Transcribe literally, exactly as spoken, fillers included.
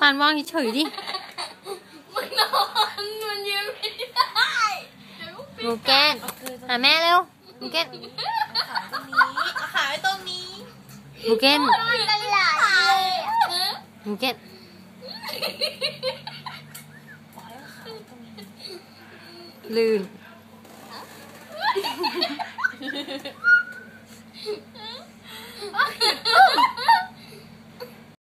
านวางเฉยๆดิมันนอนมันยืนไม่ได้หนูแก้นหาแม่เร็วหนูแก้นขาไว้ตรงนี้หนูแก้นมันกระไหลเลยหนูแก้นลื่น